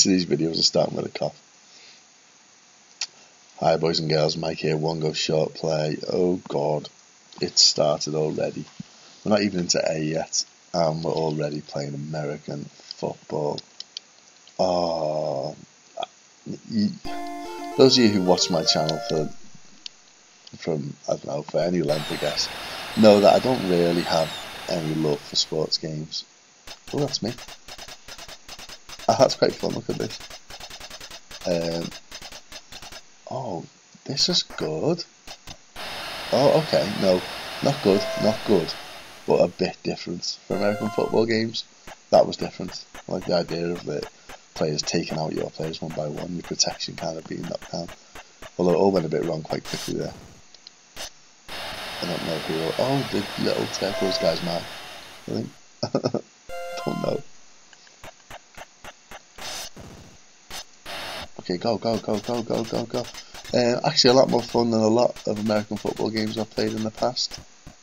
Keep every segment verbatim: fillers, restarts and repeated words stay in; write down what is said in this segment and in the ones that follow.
Most of these videos are starting with a cough. Hi boys and girls, Mike here, one go short play. Oh god, it started already. We're not even into A yet, and we're already playing American football. Oh, you, those of you who watch my channel for, from, I don't know, for any length I guess, know that I don't really have any love for sports games. Oh, that's me. Ah, that's quite fun, look at this. Um, oh, this is good. Oh, okay, no, not good, not good, but a bit different. For American football games, that was different. I like the idea of the players taking out your players one by one, your protection kind of being knocked down. Although it all went a bit wrong quite quickly there. I don't know who. Oh, the little turquoise guy's mad, I think. Don't know. Okay, go, go, go, go, go, go, go. Uh, actually, a lot more fun than a lot of American football games I've played in the past.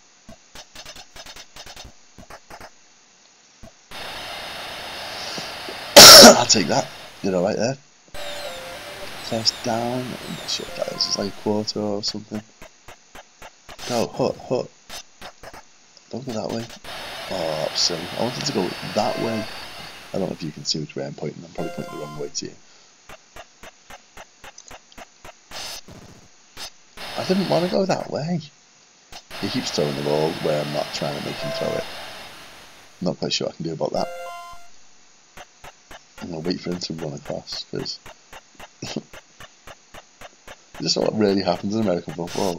I'll take that. You're alright there. First down. I'm not sure what that is. It's like a quarter or something. Go, hut, hut. Don't go that way. Oh, that was silly. I wanted to go that way. I don't know if you can see which way I'm pointing. I'm probably pointing the wrong way to you. I didn't want to go that way. He keeps throwing the ball where I'm not trying to make him throw it. I'm not quite sure what I can do about that. I'm going to wait for him to run across, because this is what really happens in American football.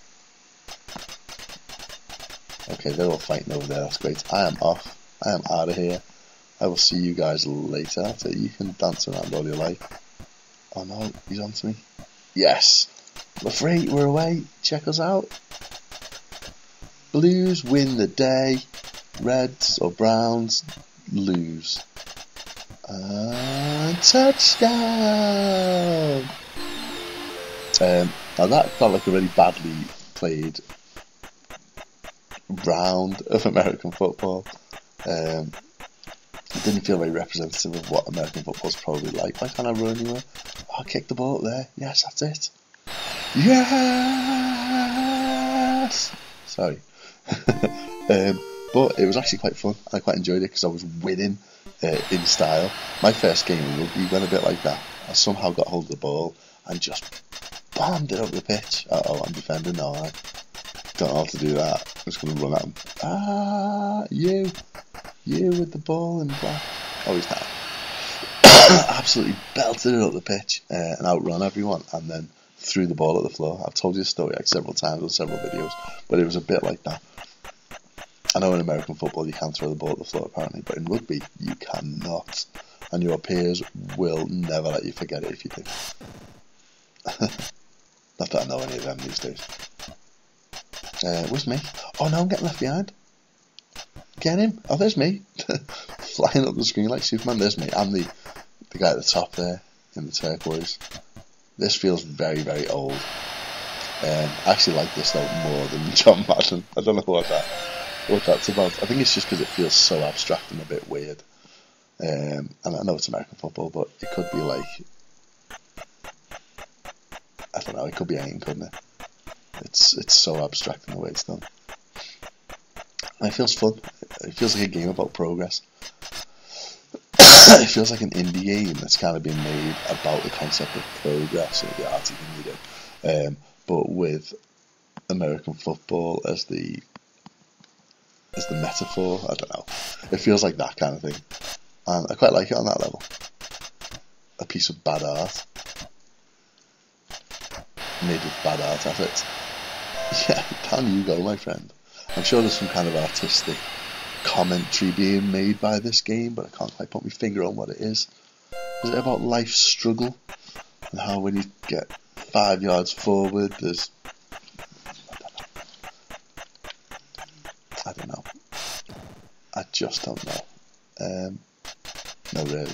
Okay, they're all fighting over there, that's great. I am off. I am out of here. I will see you guys later. After you can dance around all you like. Oh no, he's on to me. Yes! We're free, we're away, check us out. Blues win the day, Reds or Browns lose. And touchdown! Um, now that felt like a really badly played round of American football. Um, it didn't feel very representative of what American football's probably like. Why can't I run anywhere? Oh, kick the ball up there. Yes, that's it. Yes! Sorry. um, but it was actually quite fun. I quite enjoyed it because I was winning uh, in style. My first game in rugby went a bit like that. I somehow got hold of the ball and just bombed it up the pitch. Uh oh, I'm defending now. I don't know how to do that. I'm just going to run at him. Ah, you. You with the ball in black. Oh, he's down. Absolutely belted it up the pitch uh, and outrun everyone, and then threw the ball at the floor. I've told you the story like several times on several videos, but it was a bit like that. I know in American football you can throw the ball at the floor apparently, but in rugby you cannot, and your peers will never let you forget it if you do. Not that I know any of them these days. Uh, where's me? Oh no, I'm getting left behind. Get him! Oh, there's me. Flying up the screen like Superman. There's me. I'm the, the guy at the top there in the turquoise. This feels very, very old. Um, I actually like this though more than John Madden. I don't know what that what that's about. I think it's just because it feels so abstract and a bit weird. Um, and I know it's American football, but it could be like, I don't know, it could be anything, couldn't it? It's it's so abstract in the way it's done. And it feels fun. It feels like a game about progress. It feels like an indie game that's kind of been made about the concept of progress or the art of needed, um, but with American football as the as the metaphor. I don't know. It feels like that kind of thing, and I quite like it on that level. A piece of bad art made with bad art at it. Yeah, down you go, my friend. I'm sure there's some kind of artistic commentary being made by this game, but I can't quite put my finger on what it is. Is it about life's struggle and how when you get five yards forward, there's I don't know. I just don't know. Um, no, really.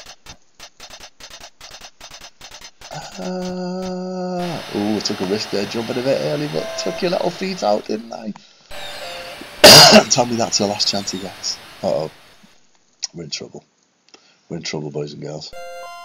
Ah, oh, I took a risk there, jumping a bit early, but took your little feet out, didn't I? Tell me that's the last chance he gets. Uh oh, we're in trouble. We're in trouble, boys and girls.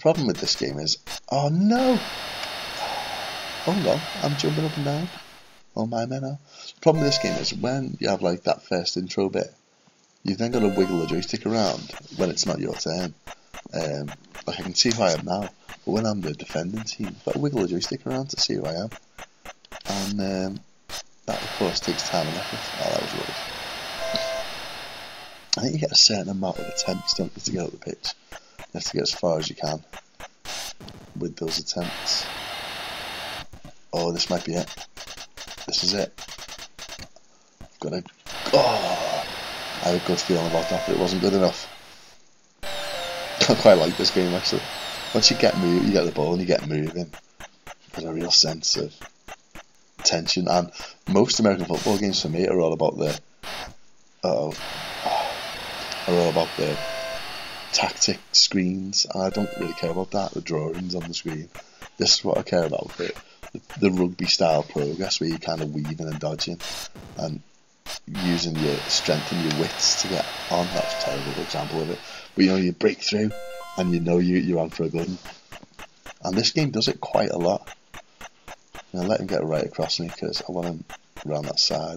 problem with this game is, oh no! Hold on, I'm jumping up and down. Oh my men are. The problem with this game is when you have like that first intro bit, you've then got to wiggle the joystick around when it's not your turn. Um, like I can see who I am now, but when I'm the defending team, I've got to wiggle the joystick around to see who I am. And um, that of course takes time and effort. Oh, that was rubbish. I think you get a certain amount of attempts, don't you, to get up the pitch. You have to get as far as you can with those attempts. Oh, this might be it. This is it. I've got a... Oh! I had a good feeling about that, but it wasn't good enough. I quite like this game, actually. Once you get move, you get the ball and you get moving, there's a real sense of tension. And most American football games for me are all about the... Uh-oh. Are all about the tactic screens, and I don't really care about that, the drawings on the screen. This is what I care about, the, the rugby style progress where you're kind of weaving and dodging and using your strength and your wits to get on. That's a terrible example of it, but you know, you break through and you know you, you're on for a good one. And this game does it quite a lot. Now let him get right across me because I want him around that side.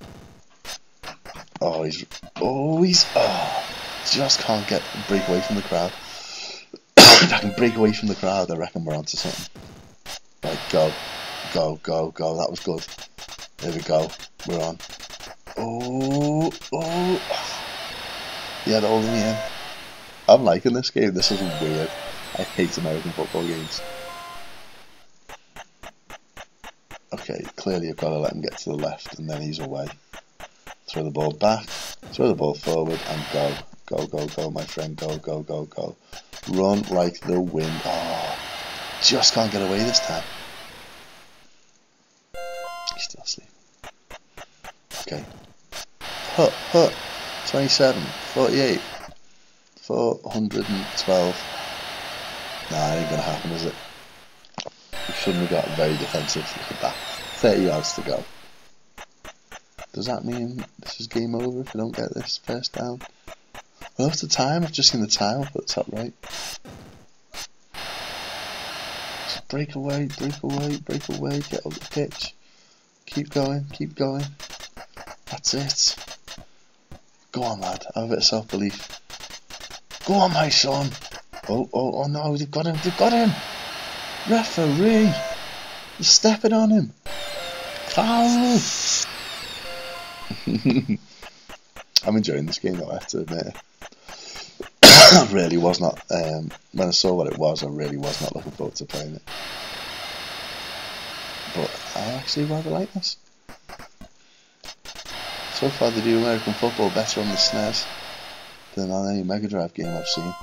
Oh, he's, oh, he's, oh, just can't get, break away from the crowd. If I can break away from the crowd, I reckon we're onto something. Right, go, go, go, go, that was good. There we go, we're on. Oh, oh, yeah, they're holding me in. I'm liking this game, this is weird. I hate American football games. Okay, clearly I've got to let him get to the left and then he's away. Throw the ball back, throw the ball forward and go. Go, go, go, my friend, go, go, go, go. Run like the wind. Oh, just can't get away this time. He's still asleep. Okay. Hut, hut. twenty-seven, forty-eight, four hundred twelve. Nah, it ain't gonna happen, is it? We shouldn't have got very defensive. Look at that. thirty yards to go. Does that mean this is game over if I don't get this first down? Well, what's the time? I've just seen the time up at the top right. Just break away, break away, break away, get up the pitch. Keep going, keep going. That's it. Go on, lad, have a bit of self-belief. Go on, my son. Oh, oh, oh no, they've got him, they've got him. Referee. They're stepping on him. Foul. I'm enjoying this game though, I have to admit. I really was not, um, when I saw what it was, I really was not looking forward to playing it. But I actually rather like this. So far they do American football better on the S N E S than on any Mega Drive game I've seen.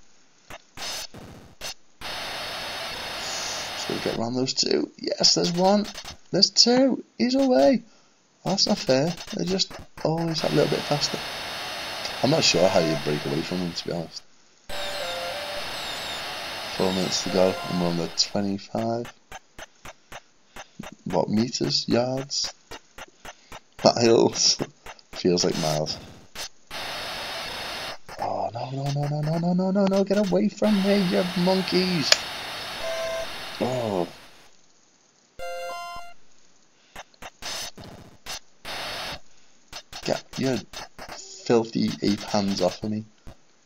So we get around those two. Yes, there's one. There's two. He's away. Oh, that's not fair. They're just always a little bit faster. I'm not sure how you break away from them, to be honest. Four minutes to go, and we're on the twenty-five. What, meters? Yards? Miles? Feels like miles. Oh, no, no, no, no, no, no, no, no, no, get away from me, you monkeys! Oh. Get your filthy ape hands off of me.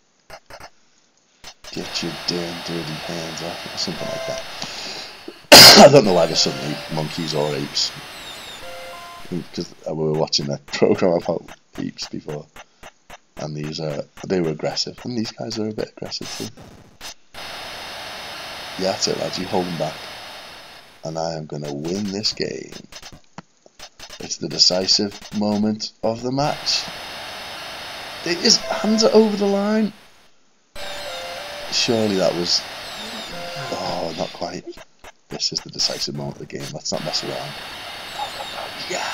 Get your damn dirty hands off me, or something like that. I don't know why there's suddenly monkeys or apes. Because we were watching that program about apes before. And these are, they were aggressive. And these guys are a bit aggressive too. Yeah, that's it lads, you hold them back. And I am going to win this game. It's the decisive moment of the match. His hands are over the line. Surely that was... Oh, not quite. This is the decisive moment of the game. Let's not mess around. Go, go, go. Yeah!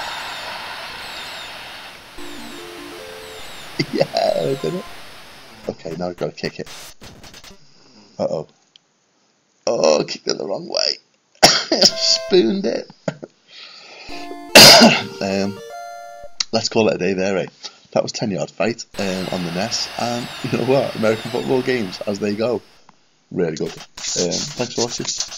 Yeah, I did it. Okay, now I've got to kick it. Uh-oh. Oh, kicked it the wrong way. Spooned it. um, let's call it a day there, right? That was ten yard fight um, on the N E S, and you know what? American football games, as they go, really good. Um, thanks for watching.